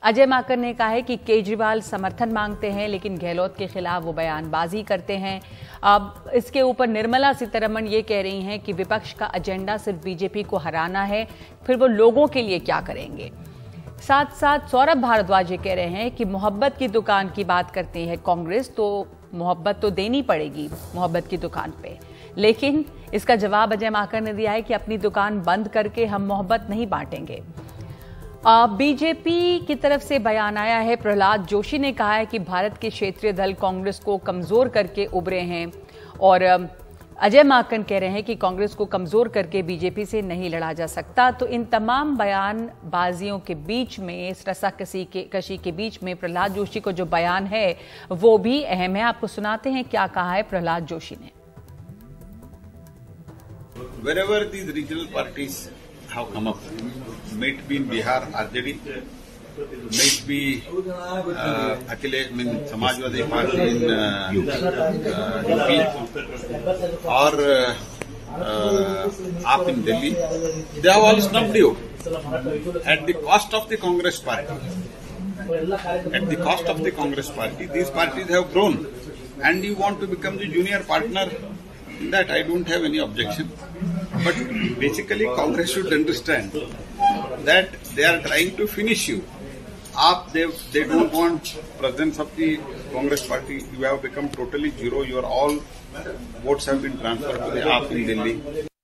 अजय माकन ने कहा है कि केजरीवाल समर्थन मांगते हैं लेकिन गहलोत के खिलाफ वो बयानबाजी करते हैं। अब इसके ऊपर निर्मला सीतारमण ये कह रही हैं कि विपक्ष का एजेंडा सिर्फ बीजेपी को हराना है, फिर वो लोगों के लिए क्या करेंगे। साथ साथ सौरभ भारद्वाज ये कह रहे हैं कि मोहब्बत की दुकान की बात करती है कांग्रेस, तो मोहब्बत तो देनी पड़ेगी मोहब्बत की दुकान पे, लेकिन इसका जवाब अजय माकन ने दिया है कि अपनी दुकान बंद करके हम मोहब्बत नहीं बांटेंगे। बीजेपी की तरफ से बयान आया है। प्रहलाद जोशी ने कहा है कि भारत के क्षेत्रीय दल कांग्रेस को कमजोर करके उभरे हैं और अजय माकन कह रहे हैं कि कांग्रेस को कमजोर करके बीजेपी से नहीं लड़ा जा सकता। तो इन तमाम बयानबाजियों के बीच में, इस रस्साकशी के बीच में प्रहलाद जोशी को जो बयान है वो भी अहम है। आपको सुनाते हैं क्या कहा है प्रहलाद जोशी ने। Wherever these regional parties have come up, may it be in Bihar, RJD, may it be Samajwadi Party in UP, or AAP in Delhi, they have all snubbed you at the cost of the Congress Party. At the cost of the Congress Party, these parties have grown, and you want to become the junior partner. In that I don't have any objection, but basically Congress should understand that they are trying to finish you. They don't want presence of the Congress party. You have become totally zero. Your all votes have been transferred to the AAP in Delhi.